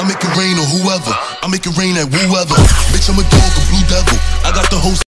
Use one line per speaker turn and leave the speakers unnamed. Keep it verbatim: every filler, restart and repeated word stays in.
I make it rain on whoever. I make it rain at whoever. Bitch, I'm a dog, a blue devil. I got the whole